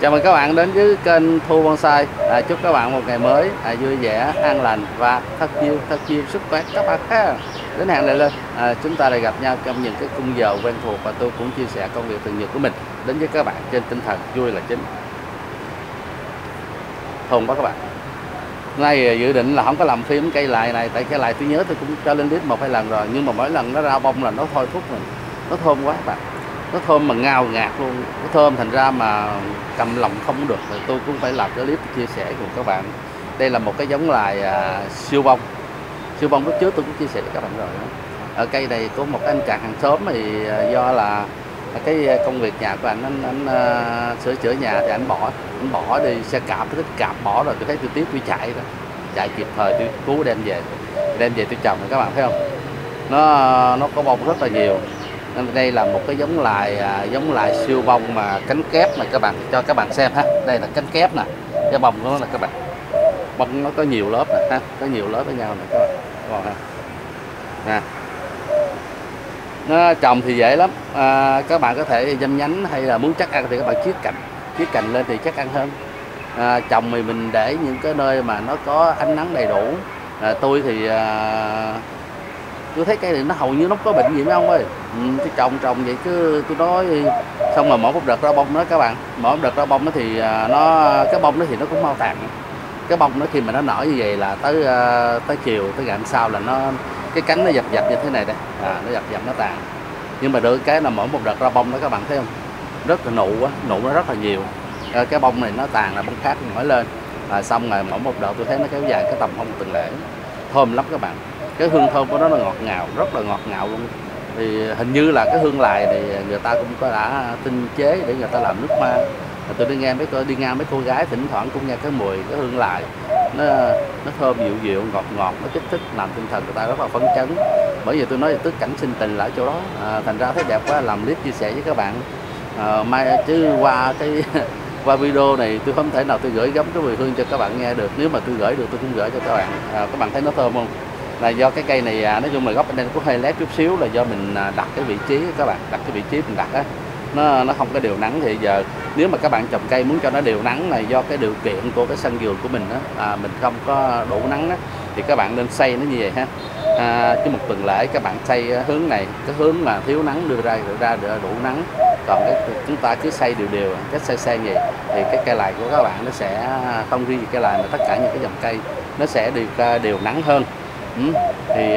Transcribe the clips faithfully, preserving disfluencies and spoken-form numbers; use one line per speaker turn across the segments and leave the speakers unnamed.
Chào mừng các bạn đến với kênh Thu Bonsai. À, chúc các bạn một ngày mới à, vui vẻ, an lành và thật nhiều, thật nhiều sức khỏe các bạn ha. Đến hẹn lại lên, à, chúng ta lại gặp nhau trong những cái khung giờ quen thuộc và tôi cũng chia sẻ công việc thường nhật của mình đến với các bạn trên tinh thần vui là chính. Thùng đó các bạn. Nay dự định là không có làm phim cây lại này, tại cây lại tôi nhớ tôi cũng cho lên clip một hai lần rồi, nhưng mà mỗi lần nó ra bông là nó thôi thúc mình, nó thơm quá các bạn. Nó thơm mà ngào ngạt luôn, nó thơm thành ra mà cầm lòng không được, rồi tôi cũng phải làm cái clip chia sẻ cùng các bạn. Đây là một cái giống loài à, siêu bông. Siêu bông lúc trước tôi cũng chia sẻ với các bạn rồi đó. Ở cây này có một anh chàng hàng xóm thì do là cái công việc nhà của anh, anh, anh, anh uh, sửa chữa nhà thì anh bỏ anh bỏ đi xe cạp, tôi thích cạp bỏ rồi tôi thấy tôi tiếp tôi chạy đó, chạy kịp thời tôi cứu đem về đem về tôi trồng. Các bạn thấy không, nó nó có bông rất là nhiều. Đây là một cái giống loài à, giống loài siêu bông mà cánh kép này các bạn, cho các bạn xem ha. Đây là cánh kép nè, cái bông của nó là các bạn, bông nó có nhiều lớp nè ha, có nhiều lớp với nhau nè các bạn. Còn ha nè, nó trồng thì dễ lắm, à, các bạn có thể dâm nhánh hay là muốn chắc ăn thì các bạn chiết cành chiết cành lên thì chắc ăn hơn. À, trồng thì mình để những cái nơi mà nó có ánh nắng đầy đủ. À, tôi thì à, tôi thấy cây này nó hầu như nó có bệnh gì mấy ông ơi. Ừ, tôi trồng trồng vậy cứ tôi nói xong mà mỗi một đợt ra bông đó các bạn, mỗi một đợt ra bông đó thì nó cái bông đó thì nó cũng mau tàn. Cái bông nó khi mà nó nở như vậy là tới tới chiều tới ngày hôm sau là nó cái cánh nó dập dập như thế này đây, à, nó dập dập nó tàn. Nhưng mà được cái là mỗi một đợt ra bông đó các bạn thấy không, rất là nụ á, nụ nó rất là nhiều. À, cái bông này nó tàn là bông khác nổi lên, à, xong rồi mỗi một đợt tôi thấy nó kéo dài cái tầm không tuần lễ, thơm lắm các bạn. Cái hương thơm của nó là ngọt ngào, rất là ngọt ngào luôn. Thì hình như là cái hương lài này người ta cũng có đã tinh chế để người ta làm nước hoa. Tôi đi nghe mấy cô đi ngang mấy cô gái thỉnh thoảng cũng nghe cái mùi cái hương lài, nó nó thơm dịu dịu ngọt ngọt, nó kích thích làm tinh thần người ta rất là phấn chấn. Bởi vì tôi nói tức cảnh sinh tình là ở chỗ đó, à, thành ra thấy đẹp quá làm clip chia sẻ với các bạn. À, mai chứ qua cái qua video này tôi không thể nào tôi gửi gắm cái mùi hương cho các bạn nghe được. Nếu mà tôi gửi được tôi cũng gửi cho các bạn. À, các bạn thấy nó thơm không? Là do cái cây này nói chung là gốc bên đây nó có hơi lép chút xíu, là do mình đặt cái vị trí các bạn, đặt cái vị trí mình đặt á, nó nó không có đều nắng. Thì giờ nếu mà các bạn trồng cây muốn cho nó đều nắng này, do cái điều kiện của cái sân vườn của mình á, à, mình không có đủ nắng á, thì các bạn nên xây nó như vậy ha. À, chứ một tuần lễ các bạn xây hướng này, cái hướng mà thiếu nắng đưa ra đưa ra đủ nắng. Còn cái chúng ta cứ xây đều đều, cái xây xây gì thì cái cây lài của các bạn nó sẽ không riêng gì cây lài mà tất cả những cái dòng cây nó sẽ đều đều nắng hơn. Ừ. Thì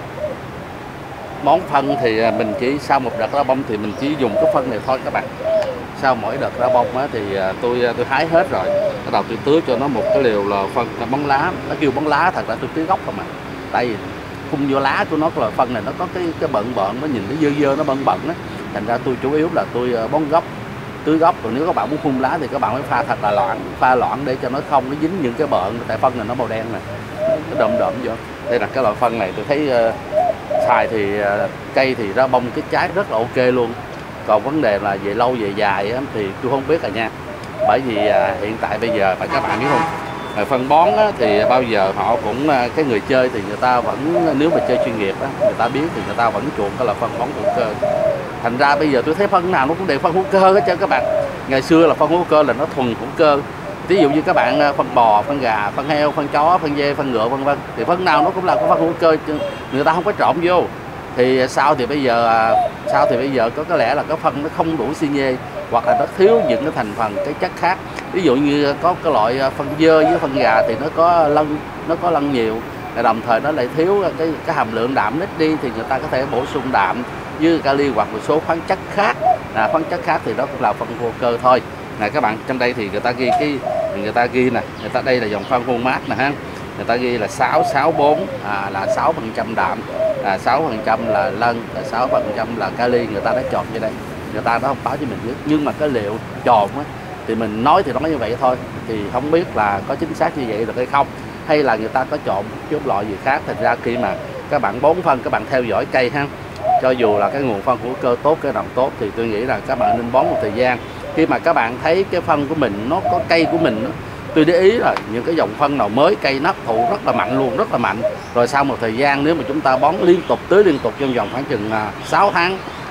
món phân thì mình chỉ sau một đợt ra bông thì mình chỉ dùng cái phân này thôi các bạn. Sau mỗi đợt ra bông á, thì tôi tôi hái hết rồi, bắt đầu tôi tưới cho nó một cái liều là phân bón lá. Nó kêu bón lá, thật ra tôi tưới gốc không mà, tại vì khung vô lá của nó cái loại phân này nó có cái cái bận bận, nó nhìn nó dơ dơ nó bận bận á, thành ra tôi chủ yếu là tôi bón gốc, tưới gốc. Còn nếu các bạn muốn phun lá thì các bạn phải pha thật là loãng, pha loãng để cho nó không nó dính những cái bợn, tại phân này nó màu đen này, nó đậm đậm vô. Đây là cái loại phân này tôi thấy uh, xài thì uh, cây thì ra bông cái trái rất là ok luôn. Còn vấn đề là về lâu về dài á, thì tôi không biết rồi nha. Bởi vì uh, hiện tại bây giờ phải các bạn biết không, uh, phân bón á, thì bao giờ họ cũng uh, cái người chơi thì người ta vẫn, nếu mà chơi chuyên nghiệp á, người ta biết thì người ta vẫn chuộng cái loại phân bón hữu cơ. Thành ra bây giờ tôi thấy phân nào nó cũng đều phân hữu cơ hết trơn các bạn. Ngày xưa là phân hữu cơ là nó thuần hữu cơ. Ví dụ như các bạn phân bò, phân gà, phân heo, phân chó, phân dê, phân ngựa vân vân, thì phân nào nó cũng là có phân hữu cơ, người ta không có trộn vô. Thì sao thì bây giờ sao thì bây giờ có có lẽ là cái phân nó không đủ xi nhê, hoặc là nó thiếu những cái thành phần cái chất khác. Ví dụ như có cái loại phân dơ với phân gà thì nó có lân, nó có lân nhiều, đồng thời nó lại thiếu cái cái hàm lượng đạm ít đi, thì người ta có thể bổ sung đạm với kali hoặc một số khoáng chất khác. À, khoáng chất khác thì đó cũng là phân hữu cơ thôi. Này các bạn, trong đây thì người ta ghi cái người ta ghi nè, người ta đây là dòng phân Huon Mart nè ha. Người ta ghi là sáu sáu bốn, à, là sáu phần trăm đạm, à, sáu phần trăm là lân, là sáu phần trăm là kali, người ta đã chọn như đây. Người ta đã không báo cho mình biết, nhưng mà cái liệu chọn á thì mình nói thì nói như vậy thôi, thì không biết là có chính xác như vậy được hay không, hay là người ta có chọn một chút loại gì khác. Thành ra khi mà các bạn bón phân, các bạn theo dõi cây ha, cho dù là cái nguồn phân hữu cơ tốt, cái đồng tốt, thì tôi nghĩ là các bạn nên bón một thời gian. Khi mà các bạn thấy cái phân của mình nó có cây của mình, tôi để ý là những cái dòng phân nào mới cây nó hấp thụ rất là mạnh luôn, rất là mạnh. Rồi sau một thời gian nếu mà chúng ta bón liên tục, tưới liên tục trong vòng khoảng chừng sáu tháng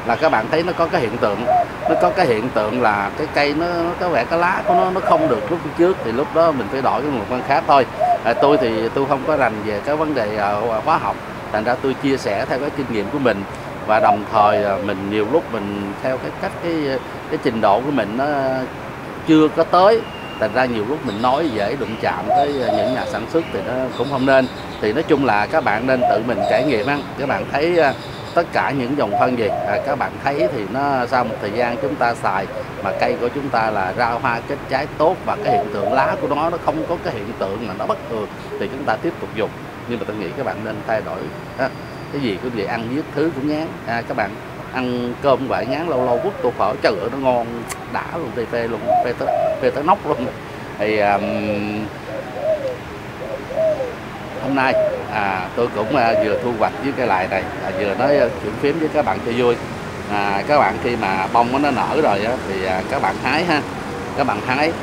là các bạn thấy nó có cái hiện tượng, nó có cái hiện tượng là cái cây nó, nó có vẻ cái lá của nó nó không được lúc trước, thì lúc đó mình phải đổi cái nguồn phân khác thôi. À, tôi thì tôi không có rành về cái vấn đề uh, hóa học, thành ra tôi chia sẻ theo cái kinh nghiệm của mình, và đồng thời uh, mình nhiều lúc mình theo cái cách cái cái trình độ của mình nó chưa có tới, thành ra nhiều lúc mình nói dễ đụng chạm tới những nhà sản xuất thì nó cũng không nên. Thì nói chung là các bạn nên tự mình trải nghiệm á. Các bạn thấy uh, tất cả những dòng phân gì à, các bạn thấy thì nó sau một thời gian chúng ta xài mà cây của chúng ta là ra hoa kết trái tốt, và cái hiện tượng lá của nó nó không có cái hiện tượng mà nó bất thường, thì chúng ta tiếp tục dùng. Nhưng mà tôi nghĩ các bạn nên thay đổi à, cái gì cũng vậy, ăn viết thứ cũng ngán. À, các bạn ăn cơm vậy ngán, lâu lâu quất tô phở trời ơi nó ngon đã luôn, tê phê luôn, phê tới, phê tới nóc luôn. Thì um, hôm nay à, tôi cũng à, vừa thu hoạch với cái lại này, à, vừa nói uh, chuyện phím với các bạn cho vui. À, các bạn khi mà bông nó nở rồi á, thì à, các bạn hái ha, các bạn hái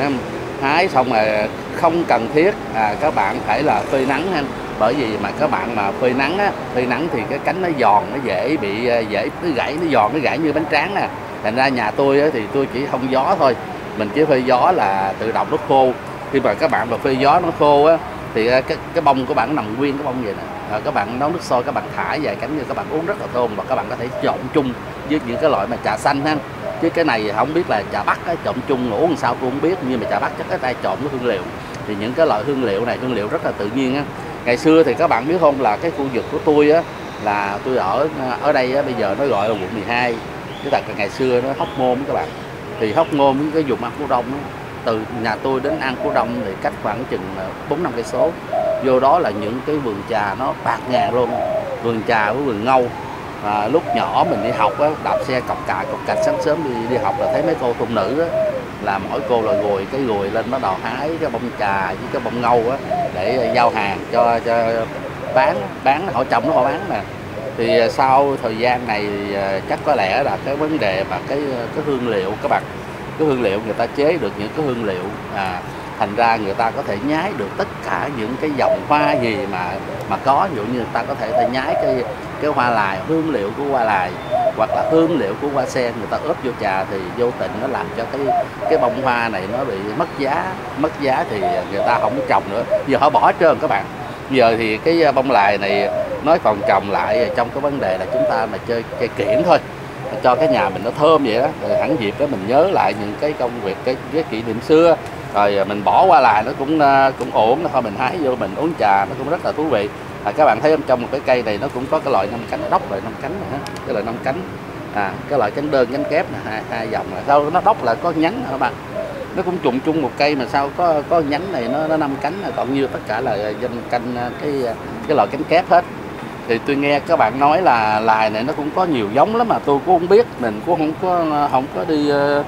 hái xong rồi không cần thiết à, các bạn phải là phơi nắng ha, bởi vì mà các bạn mà phơi nắng á, phơi nắng thì cái cánh nó giòn, nó dễ bị dễ nó gãy, nó giòn, nó gãy như bánh tráng nè. Thành ra nhà tôi á, thì tôi chỉ không gió thôi, mình chỉ phơi gió là tự động nó khô. Khi mà các bạn mà phơi gió nó khô á, thì cái cái bông của bạn nằm nguyên cái bông vậy nè, rồi các bạn nấu nước sôi, các bạn thả vài cánh như các bạn uống rất là thơm, và các bạn có thể trộn chung với những cái loại mà trà xanh ha. Chứ cái này không biết là trà Bắc á, trộn chung uống làm sao tôi không biết, nhưng mà trà Bắc chắc cái tay trộn với hương liệu. Thì những cái loại hương liệu này hương liệu rất là tự nhiên á. Ngày xưa thì các bạn biết không, là cái khu vực của tôi á, là tôi ở ở đây á, bây giờ nó gọi là quận mười hai, chứ thật là ngày xưa nó Hóc Môn các bạn. Thì Hóc Môn với cái vùng An Phú Đông á, từ nhà tôi đến An Phú Đông thì cách khoảng chừng bốn năm cây số. Vô đó là những cái vườn trà nó bạt ngàn luôn, vườn trà với vườn ngâu. À, lúc nhỏ mình đi học á, đạp xe cọc cà cọc cạch sáng sớm đi đi học là thấy mấy cô thôn nữ á, là mỗi cô là gùi cái gùi lên nó đò hái cái bông trà với cái bông ngâu á, để giao hàng cho cho bán bán họ trồng nó họ bán nè. Thì sau thời gian này thì chắc có lẽ là cái vấn đề mà cái cái hương liệu các bạn, cái hương liệu người ta chế được những cái hương liệu à, thành ra người ta có thể nhái được tất cả những cái dòng hoa gì mà mà có. Ví dụ như người ta có thể ta nhái cái cái hoa lài, hương liệu của hoa lài, hoặc là hương liệu của hoa sen, người ta ướp vô trà thì vô tình nó làm cho cái cái bông hoa này nó bị mất giá. Mất giá thì người ta không trồng nữa, giờ họ bỏ hết trơn các bạn. Giờ thì cái bông lài này nói còn trồng lại trong cái vấn đề là chúng ta mà chơi cây kiển thôi, cho cái nhà mình nó thơm vậy đó. Rồi hẳn dịp đó mình nhớ lại những cái công việc, cái, cái kỷ niệm xưa, rồi mình bỏ qua lại nó cũng cũng ổn. Thôi mình hái vô mình uống trà nó cũng rất là thú vị. À, các bạn thấy trong một cái cây này nó cũng có cái loại năm cánh, đốc loại năm cánh này, cái loại năm cánh à, cái loại cánh đơn cánh kép này, hai, hai dòng là sao nó đốc là có nhánh hả bạn, nó cũng trùng chung một cây mà sao có có nhánh này nó nó năm cánh, còn như tất cả là danh canh cái cái loại cánh kép hết. Thì tôi nghe các bạn nói là lài này nó cũng có nhiều giống lắm mà tôi cũng không biết, mình cũng không có không có đi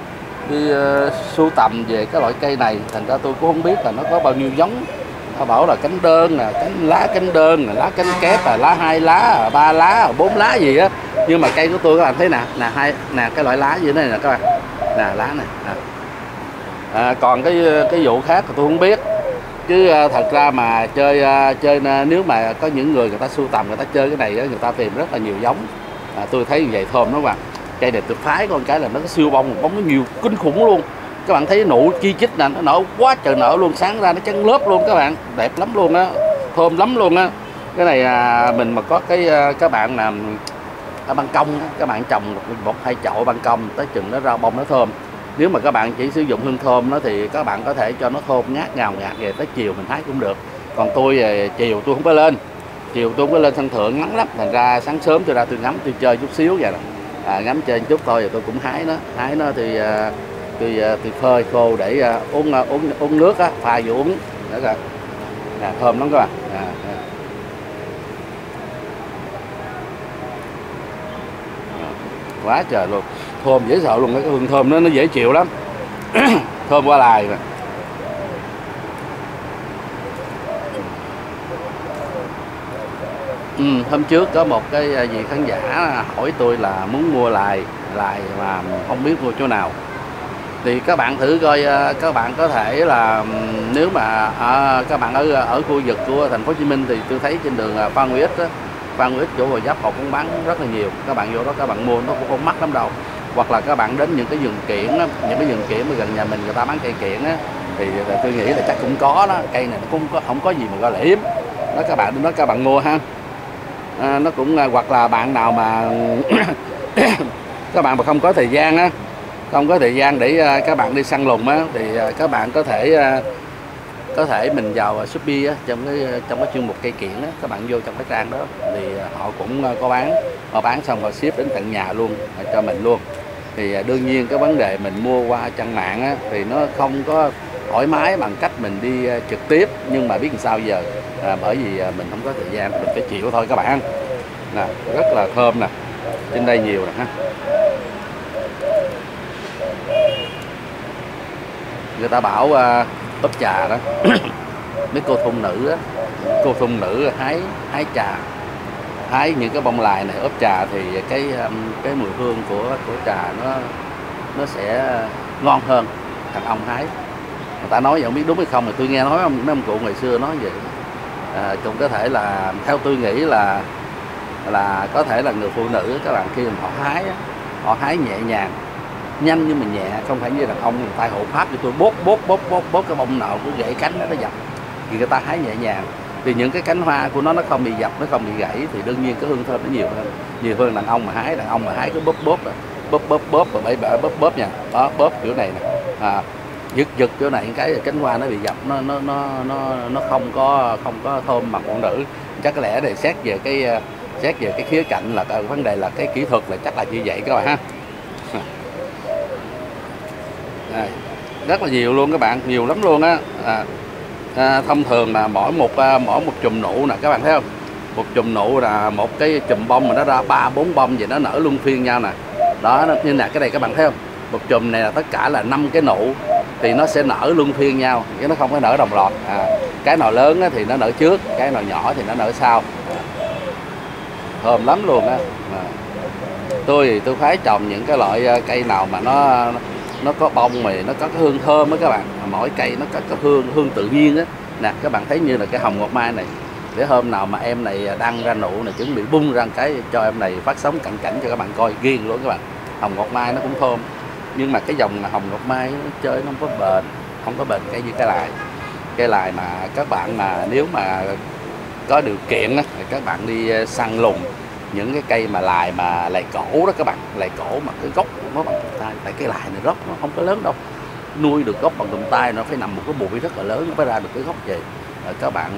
đi uh, sưu tầm về cái loại cây này, thành ra tôi cũng không biết là nó có bao nhiêu giống. Họ bảo là cánh đơn nè, cánh lá cánh đơn nè, lá cánh kép là lá hai lá, ba lá, bốn lá gì á. Nhưng mà cây của tôi các bạn thấy nè, nè hai nè cái loại lá gì này nè các bạn, nè lá này. Nè. À, còn cái cái vụ khác thì tôi không biết. Chứ thật ra mà chơi chơi nếu mà có những người người ta sưu tầm, người ta chơi cái này đó, người ta tìm rất là nhiều giống. À, tôi thấy như vậy thơm đó các bạn. Cây này tôi phái con cái là nó có siêu bông, bông nó nhiều kinh khủng luôn. Các bạn thấy nụ chi chít nè, nó nở quá trời nở luôn, sáng ra nó trắng lớp luôn các bạn, đẹp lắm luôn á, thơm lắm luôn á. Cái này à, mình mà có cái các bạn làm ở ban công, các bạn trồng một hai chậu ban công, tới chừng nó ra bông nó thơm. Nếu mà các bạn chỉ sử dụng hương thơm nó thì các bạn có thể cho nó thơm ngát ngào ngạt về tới chiều mình hái cũng được. Còn tôi chiều tôi không có lên, chiều tôi không có lên sân thượng nắng lắm, thành ra sáng sớm tôi ra tôi ngắm, tôi chơi chút xíu vậy đó. À, ngắm chơi chút thôi rồi tôi cũng hái nó, hái nó thì uh, tôi uh, tôi phơi khô để uh, uống uh, uống uống nước á, pha vô uống đó rồi. À, thơm lắm các bạn. À, à. Quá trời luôn, thơm dễ sợ luôn, cái hương thơm nó nó dễ chịu lắm. Thơm qua lài mà. Ừ, hôm trước có một cái gì khán giả hỏi tôi là muốn mua lài lài mà không biết mua chỗ nào. Thì các bạn thử coi, các bạn có thể là nếu mà à, các bạn ở ở khu vực của thành phố Hồ Chí Minh thì tôi thấy trên đường Phan Huy Ích á, Phan Huy Ích chỗ Gò Vấp họ cũng bán rất là nhiều, các bạn vô đó các bạn mua nó cũng không mắc lắm đâu. Hoặc là các bạn đến những cái vườn kiển á, những cái vườn kiển mà gần nhà mình người ta bán cây kiển á, thì tôi nghĩ là chắc cũng có đó, cây này nó cũng có, không có gì mà gọi là hiếm đó, các bạn đến đó các bạn mua ha. À, nó cũng hoặc là bạn nào mà các bạn mà không có thời gian á, không có thời gian để các bạn đi săn lùng á, thì các bạn có thể có thể mình vào Shopee á, trong cái trong cái chuyên mục cây kiển á, các bạn vô trong cái trang đó thì họ cũng có bán, họ bán xong họ ship đến tận nhà luôn cho mình luôn. Thì đương nhiên cái vấn đề mình mua qua trang mạng á, thì nó không có thoải mái bằng cách mình đi trực tiếp, nhưng mà biết làm sao giờ, à, bởi vì mình không có thời gian mình phải chịu thôi các bạn. Nè, rất là thơm nè, trên đây nhiều nè ha. Người ta bảo uh, ướp trà đó mấy cô thôn nữ á, cô thôn nữ hái hái trà, hái những cái bông lài này ướp trà thì cái cái mùi hương của của trà nó nó sẽ ngon hơn thằng ông hái. Người ta nói vậy không biết đúng hay không, mà tôi nghe nói mấy ông cụ ngày xưa nói vậy. À, cũng có thể là theo tôi nghĩ là là có thể là người phụ nữ các bạn khi mà họ hái á, họ hái nhẹ nhàng nhanh nhưng mà nhẹ, không phải như đàn ông người ta hộ pháp cho tôi bốt bốt bốt bốt bốt cái bông nào cứ gãy cánh nó dập, thì người ta hái nhẹ nhàng thì những cái cánh hoa của nó nó không bị dập, nó không bị gãy, thì đương nhiên cái hương thơm nó nhiều hơn, nhiều hơn đàn ông mà hái. Đàn ông mà hái cứ bóp bóp bóp bóp bóp và bể bể bóp bóp nha, đó bóp kiểu này nè, à, giật giật chỗ này cái cánh hoa nó bị dập, nó nó nó nó nó không có không có thơm bằng phụ nữ. Chắc có lẽ để xét về cái xét về cái khía cạnh là cái vấn đề là cái kỹ thuật là chắc là như vậy các bạn ha. Đây, rất là nhiều luôn các bạn, nhiều lắm luôn á. À, à, thông thường là mỗi một à, mỗi một chùm nụ nè các bạn thấy không, một chùm nụ là một cái chùm bông mà nó ra ba bốn bông vậy, nó nở luân phiên nhau nè, đó như là cái này các bạn thấy không, một chùm này là tất cả là năm cái nụ thì nó sẽ nở luân phiên nhau, chứ nó không có nở đồng loạt. À, cái nào lớn thì nó nở trước, cái nào nhỏ thì nó nở sau, thơm lắm luôn á. À, tôi thì tôi phái trồng những cái loại cây nào mà nó nó có bông mà nó có cái hương thơm á các bạn, mỗi cây nó có cái hương hương tự nhiên á. Nè các bạn thấy như là cái hồng ngọc mai này, để hôm nào mà em này đăng ra nụ này chuẩn bị bung ra cái cho em này phát sóng cận cảnh cho các bạn coi ghiền luôn các bạn. Hồng ngọc mai nó cũng thơm, nhưng mà cái dòng hồng ngọc mai nó chơi nó không có bền, không có bền cây như cái lài. Cây lài mà các bạn mà nếu mà có điều kiện á, thì các bạn đi săn lùng những cái cây mà lài mà lài cổ đó các bạn, lài cổ mà cái gốc của nó bằng cầm tay, tại cái lài này gốc nó không có lớn đâu, nuôi được gốc bằng cầm tay nó phải nằm một cái bụi rất là lớn nó mới ra được cái gốc vậy. Rồi các bạn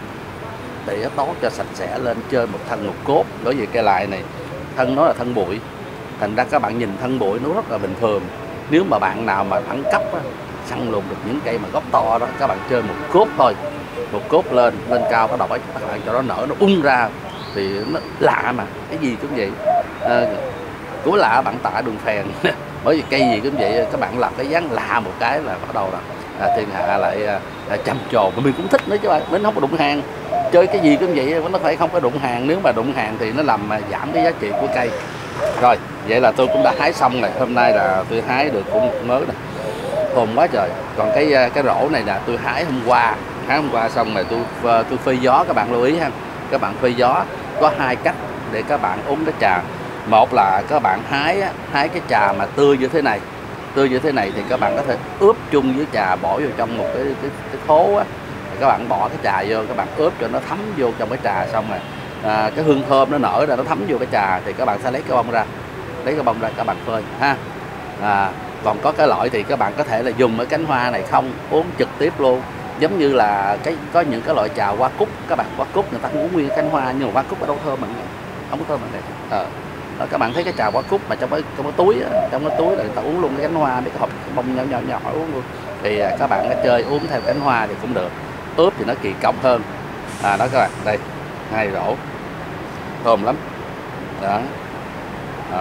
tỉa tót cho sạch sẽ lên, chơi một thân một cốt. Đối với cây lài này thân nó là thân bụi, thành ra các bạn nhìn thân bụi nó rất là bình thường. Nếu mà bạn nào mà đẳng cấp á, săn lùng được những cây mà gốc to đó, các bạn chơi một cốt thôi, một cốt lên lên cao bắt đầu ấy các bạn cho nó nở, nó ung ra thì nó lạ mà cái gì cũng vậy. À, của lạ bạn tạ đường phèn bởi vì cây gì cũng vậy, các bạn làm cái dáng lạ một cái là bắt đầu là à, thiên hạ lại à, trầm trồ. Mình cũng thích nữa chứ bạn, mình không có đụng hàng, chơi cái gì cũng vậy, nó phải không có đụng hàng, nếu mà đụng hàng thì nó làm à, giảm cái giá trị của cây. Rồi vậy là tôi cũng đã hái xong rồi, hôm nay là tôi hái được cũng mới nè, thơm quá trời. Còn cái cái rổ này là tôi hái hôm qua, hái hôm qua xong rồi tôi tôi phơi gió, các bạn lưu ý ha, các bạn phơi gió có hai cách để các bạn uống cái trà. Một là các bạn hái hái cái trà mà tươi như thế này, tươi như thế này thì các bạn có thể ướp chung với trà, bỏ vô trong một cái cái, cái thố á, các bạn bỏ cái trà vô, các bạn ướp cho nó thấm vô trong cái trà, xong rồi à, cái hương thơm nó nở ra, nó thấm vô cái trà thì các bạn sẽ lấy cái bông ra, lấy cái bông ra các bạn phơi ha. À, còn có cái loại thì các bạn có thể là dùng ở cánh hoa này không, uống trực tiếp luôn, giống như là cái có những cái loại trà hoa cúc, các bạn hoa cúc người ta cũng uống nguyên cánh hoa, nhưng mà hoa cúc ở đâu thơm bằng không có thơm bằng này. Ờ, đó, các bạn thấy cái trà hoa cúc mà trong cái trong cái túi trong cái túi là người ta uống luôn cái cánh hoa, mấy cái hộp bông nhỏ nhỏ nhỏ uống luôn, thì các bạn chơi uống theo cánh hoa thì cũng được, ướp thì nó kỳ công hơn. À đó các bạn, đây hai rổ thơm lắm đó. Đó.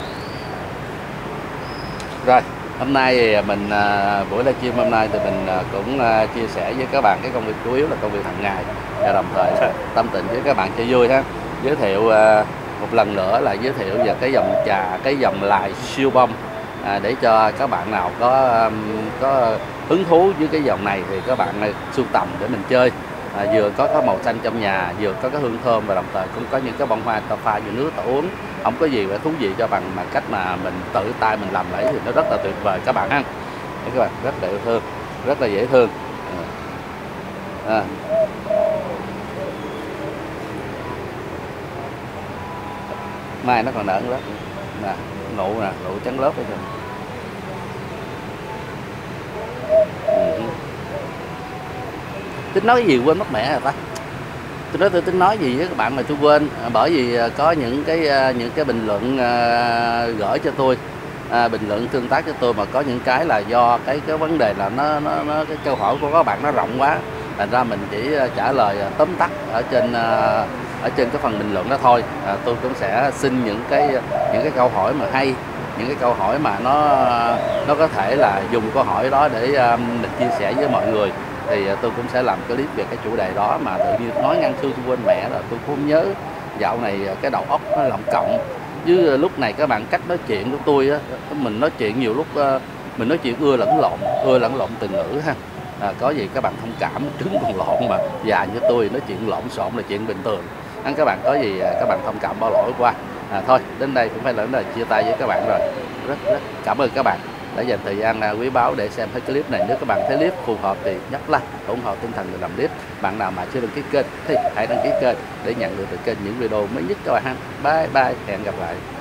Rồi hôm nay mình buổi livestream hôm nay thì mình cũng chia sẻ với các bạn cái công việc chủ yếu là công việc hàng ngày, và đồng thời tâm tình với các bạn chơi vui ha. Giới thiệu một lần nữa là giới thiệu về cái dòng trà, cái dòng lài siêu bông, à, để cho các bạn nào có có hứng thú với cái dòng này thì các bạn sưu tầm để mình chơi. à, vừa có cái màu xanh trong nhà, vừa có cái hương thơm và đồng thời cũng có những cái bông hoa ta pha vô nước ta uống, không có gì phải thú vị cho bằng mà cách mà mình tự tay mình làm lấy thì nó rất là tuyệt vời các bạn ha. Các bạn rất là yêu thương, rất là dễ thương. À. Mai nó còn nở lớp nè, nụ nè, nụ trắng lớp đây rồi. Ừ. Tính nói cái gì quên mất mẹ rồi ta. Tôi nói tôi tính nói gì với các bạn mà tôi quên, bởi vì có những cái những cái bình luận uh, gửi cho tôi, uh, bình luận tương tác cho tôi mà có những cái là do cái cái vấn đề là nó nó, nó cái câu hỏi của các bạn nó rộng quá, thành ra mình chỉ trả lời tóm tắt ở trên uh, ở trên cái phần bình luận đó thôi. À, tôi cũng sẽ xin những cái những cái câu hỏi mà hay, những cái câu hỏi mà nó nó có thể là dùng câu hỏi đó để um, mình chia sẻ với mọi người, thì tôi cũng sẽ làm clip về cái chủ đề đó. Mà tự nhiên nói ngăn xưa tôi quên mẹ rồi, tôi cũng không nhớ. Dạo này cái đầu óc nó lộng cộng, chứ lúc này các bạn cách nói chuyện của tôi á, mình nói chuyện nhiều lúc mình nói chuyện ưa lẫn lộn, ưa lẫn lộn từ ngữ ha. À, có gì các bạn thông cảm, trứng còn lộn mà già như tôi nói chuyện lộn xộn là chuyện bình thường. Anh các bạn có gì các bạn thông cảm bỏ lỗi qua. À, thôi đến đây cũng phải là lời chia tay với các bạn rồi. Rất rất cảm ơn các bạn đã dành thời gian quý báu để xem cái clip này. Nếu các bạn thấy clip phù hợp thì nhấp like, ủng hộ tinh thần người làm clip. Bạn nào mà chưa đăng ký kênh thì hãy đăng ký kênh để nhận được từ kênh những video mới nhất các bạn ha. Bye bye, hẹn gặp lại.